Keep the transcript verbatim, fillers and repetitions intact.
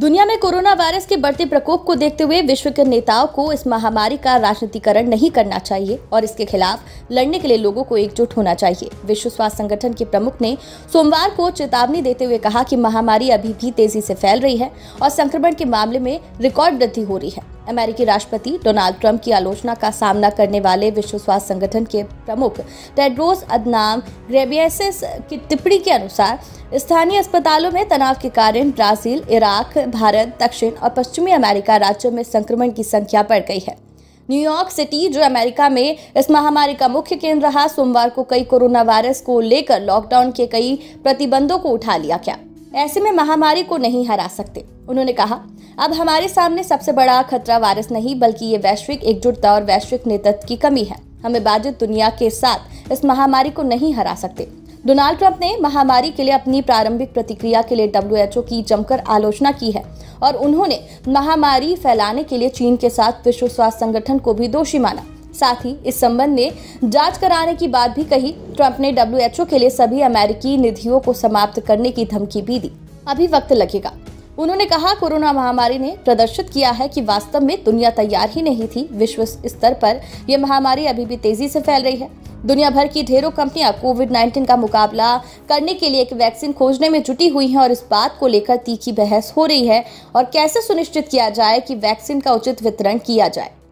दुनिया में corona virus के बढ़ते प्रकोप को देखते हुए विश्व के नेताओं को इस महामारी का राजनीतिकरण नहीं करना चाहिए और इसके खिलाफ लड़ने के लिए लोगों को एकजुट होना चाहिए। विश्व स्वास्थ्य संगठन के प्रमुख ने सोमवार को चेतावनी देते हुए कहा कि महामारी अभी भी तेजी से फैल रही है और संक्रमण के मामले में रिकॉर्ड वृद्धि हो रही है। अमेरिकी राष्ट्रपति डोनाल्ड ट्रंप की आलोचना का सामना करने वाले विश्व स्वास्थ्य संगठन के प्रमुख टेड्रोस अदनाम घेब्रेयेसस की टिप्पणी के अनुसार स्थानीय अस्पतालों में तनाव के कारण ब्राजील, इराक, भारत, दक्षिण और पश्चिमी अमेरिका राज्यों में संक्रमण की संख्या बढ़ गई है। न्यूयॉर्क सिटी, जो अमेरिका में इस महामारी का मुख्य केंद्र रहा, सोमवार को कई कोरोना वायरस को लेकर लॉकडाउन के कई प्रतिबंधों को उठा लिया गया। ऐसे में महामारी को नहीं हरा सकते। उन्होंने कहा, अब हमारे सामने सबसे बड़ा खतरा वायरस नहीं बल्कि ये वैश्विक एकजुटता और वैश्विक नेतृत्व की कमी है। हमें बाधित दुनिया के साथ इस महामारी को नहीं हरा सकते। डोनाल्ड ट्रंप ने महामारी के लिए अपनी प्रारंभिक प्रतिक्रिया के लिए डब्ल्यू एच ओ की जमकर आलोचना की है और उन्होंने महामारी फैलाने के लिए चीन के साथ विश्व स्वास्थ्य संगठन को भी दोषी माना। साथ ही इस संबंध में जांच कराने की बात भी कही। ट्रंप ने डब्ल्यू एच ओ के लिए सभी अमेरिकी निधियों को समाप्त करने की धमकी भी दी। अभी वक्त लगेगा। उन्होंने कहा, कोरोना महामारी ने प्रदर्शित किया है कि वास्तव में दुनिया तैयार ही नहीं थी। विश्व स्तर पर यह महामारी अभी भी तेजी से फैल रही है। दुनिया भर की ढेरों कंपनियां कोविड उन्नीस का मुकाबला करने के लिए एक वैक्सीन खोजने में जुटी हुई हैं और इस बात को लेकर तीखी बहस हो रही है और कैसे सुनिश्चित किया जाए कि वैक्सीन का उचित वितरण किया जाए।